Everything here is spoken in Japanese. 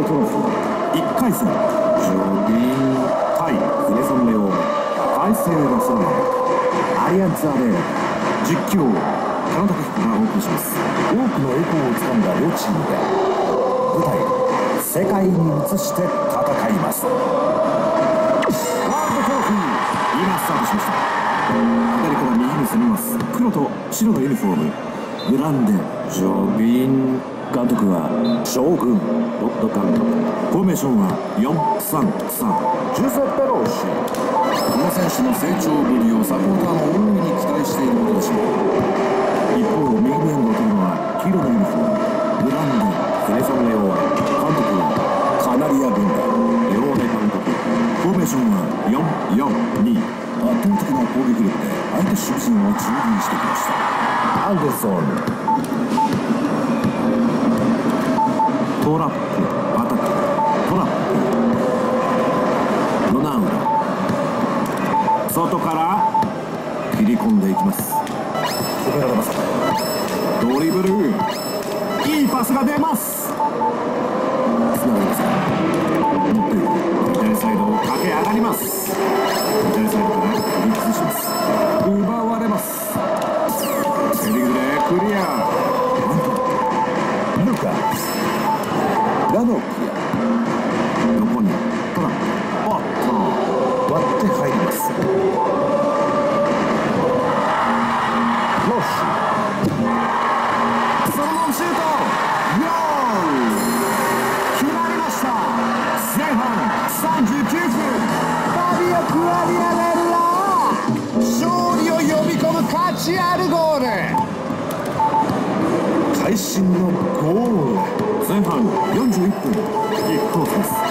トロフィー1回戦、ジョビン対クレソンレオ大西バスラマアリアンツアレー実況田中彦がお送りします。多くの栄光をつかんだ両チームで舞台を世界に移して戦います。ワールドトロフィー今スタートしました。左から右に攻めます。黒と白のユニフォームグランデジョビン監督は将軍ロッド監督。フォーメーションは4-3-3。ジュゼッペローシ。この選手の成長ぶりをサポーターも大いに期待していることでしょう。一方右にエンドを取るのは黄色のユニフォームグランデクレソンレオ監督はカナリア軍団レオーネ監督。フォーメーションは4-4-2。圧倒的な攻撃力で相手守備陣を蹂躙してきました。アンデルソントラップアタックトラップロナウド外から切り込んでいきます。止められます。ドリブルいいパスが出ます。つながります。持っていく左サイドを駆け上がります。左サイドから振り崩します。奪われます。ヘディングでクリア。ルカラノキア横にトラップ割って入ります。ロッシそのままシュートゴール決まりました。前半39分ファビオ・クアリアレッラ勝利を呼び込む価値あるゴール。会心のゴール。前半41分キックオフです。